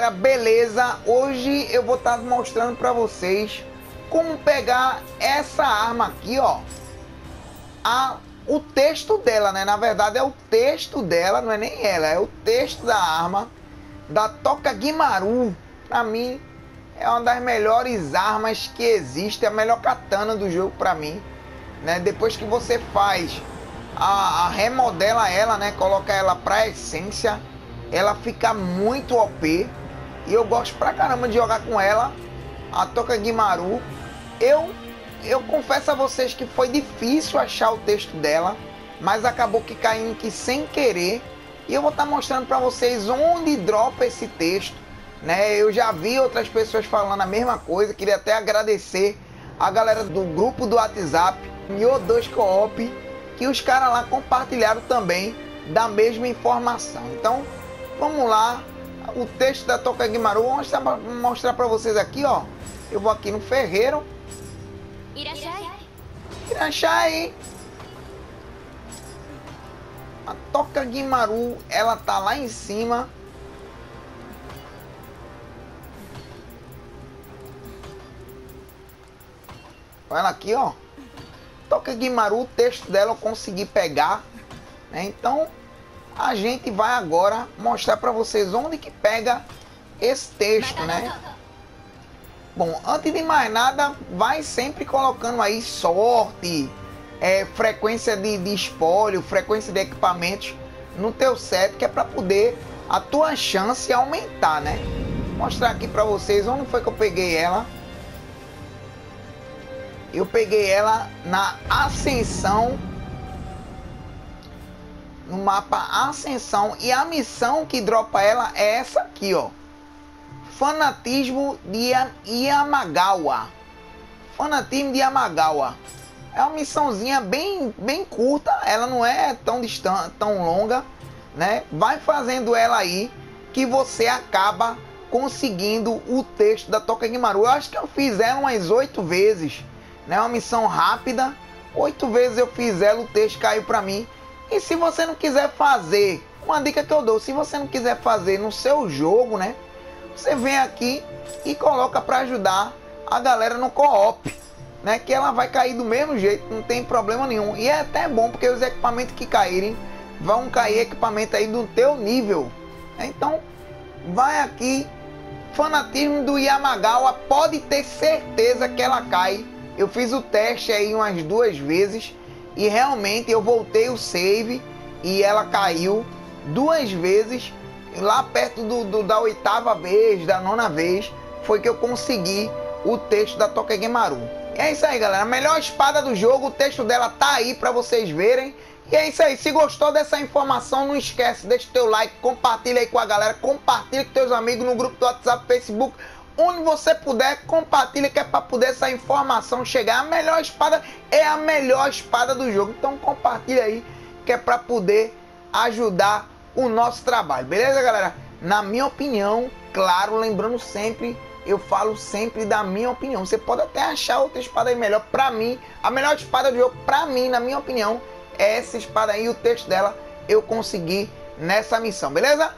galera, beleza? Hoje eu vou estar mostrando para vocês como pegar essa arma aqui, ó. O texto dela, né? Na verdade é o texto dela, não é nem ela, é o texto da arma da Tokagimaru. Pra mim é uma das melhores armas que existe, a melhor katana do jogo pra mim, né? Depois que você faz remodela ela, né? Coloca ela pra essência, ela fica muito OP. E eu gosto pra caramba de jogar com ela, a Tokagimaru. Eu confesso a vocês que foi difícil achar o texto dela, mas acabou que caindo aqui sem querer. E eu vou estar mostrando para vocês onde dropa esse texto, né? Eu já vi outras pessoas falando a mesma coisa. Queria até agradecer a galera do grupo do WhatsApp, Nyo2 Co-op, que os caras lá compartilharam também da mesma informação. Então, vamos lá. O texto da Tokagimaru, vou mostrar para vocês aqui, ó. Eu vou aqui no ferreiro. Irachai. A Tokagimaru, ela tá lá em cima. Olha ela aqui, ó. Tokagimaru, o texto dela eu consegui pegar, né? Então a gente vai agora mostrar para vocês onde que pega esse texto, né? Bom, antes de mais nada, vai sempre colocando aí sorte, frequência de espólio, frequência de equipamentos no teu set, que é para poder a tua chance aumentar, né? Vou mostrar aqui para vocês onde foi que eu peguei ela. Eu peguei ela na Ascensão, no mapa Ascensão, e a missão que dropa ela é essa aqui, ó. Fanatismo de Yamagawa. Fanatismo de Yamagawa. É uma missãozinha bem curta, ela não é tão distante, tão longa, né? Vai fazendo ela aí que você acaba conseguindo o texto da Tokagimaru. Eu acho que eu fiz ela umas 8 vezes, né? Uma missão rápida, 8 vezes eu fiz ela, o texto caiu pra mim. E se você não quiser fazer, uma dica que eu dou, se você não quiser fazer no seu jogo, né? Você vem aqui e coloca para ajudar a galera no co-op, né? Que ela vai cair do mesmo jeito, não tem problema nenhum. E é até bom, porque os equipamentos que caírem, vão cair equipamento aí do teu nível. Então, vai aqui, Fanatismo do Yamagawa, pode ter certeza que ela cai. Eu fiz o teste aí umas 2 vezes e realmente eu voltei o save e ela caiu 2 vezes. Lá perto da 8ª vez, da 9ª vez, foi que eu consegui o texto da Tokagimaru. E é isso aí, galera. A melhor espada do jogo, o texto dela tá aí para vocês verem. E é isso aí. Se gostou dessa informação, não esquece, deixa o teu like, compartilha aí com a galera, compartilha com teus amigos no grupo do WhatsApp, Facebook, onde você puder, compartilha, que é para poder essa informação chegar. A melhor espada é a melhor espada do jogo. Então compartilha aí, que é para poder ajudar o nosso trabalho, beleza, galera? Na minha opinião, claro, lembrando sempre, eu falo sempre da minha opinião. Você pode até achar outra espada aí melhor. Pra mim, a melhor espada do jogo, pra mim, na minha opinião, é essa espada aí. O texto dela eu consegui nessa missão, beleza?